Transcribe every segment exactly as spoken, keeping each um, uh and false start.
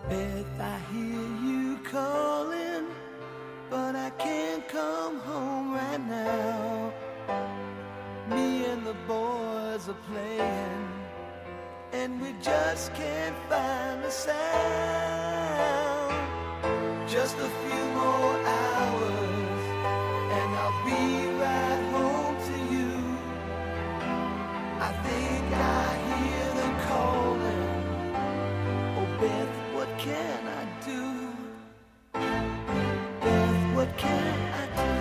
Beth, I hear you calling, but I can't come home right now. Me and the boys are playing, and we just can't find a sound. Just a few more hours, and I'll be right home to you. I think I hear them calling. Oh, Beth, what can I do? Beth, what can I do?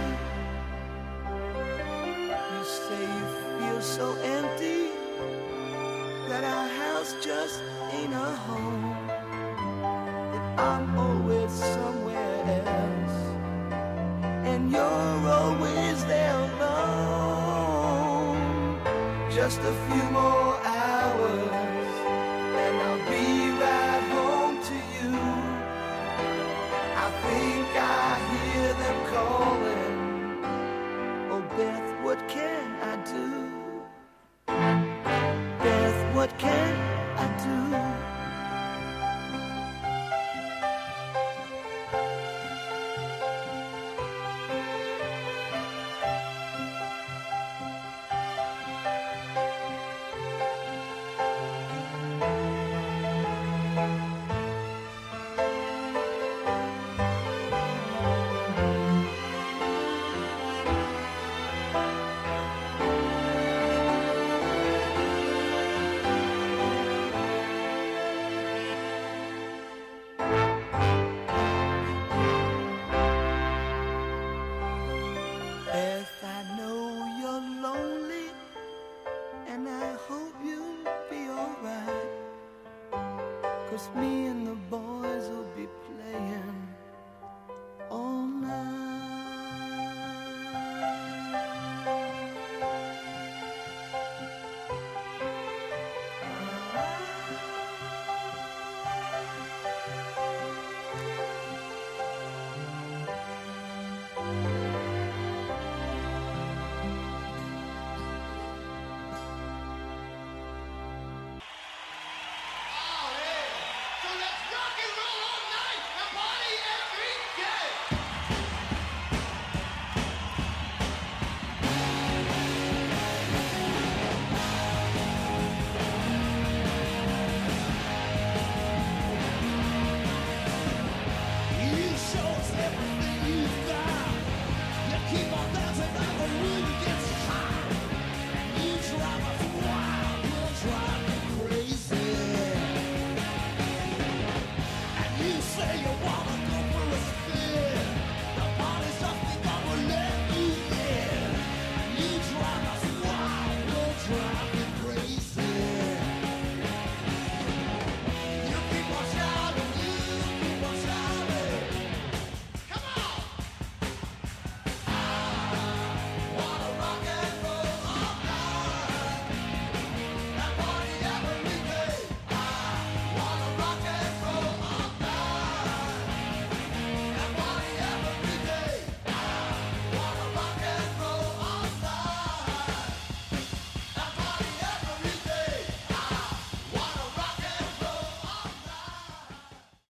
You say you feel so empty, that our house just ain't a home, that I'm always somewhere else, and you're always there alone. Just a few more hours, and I'll be right home to you. I think I hear them calling. Oh, Beth, what can I do? Beth, what can I do? Beth, I know you're lonely, and I hope you'll be alright, 'cause me and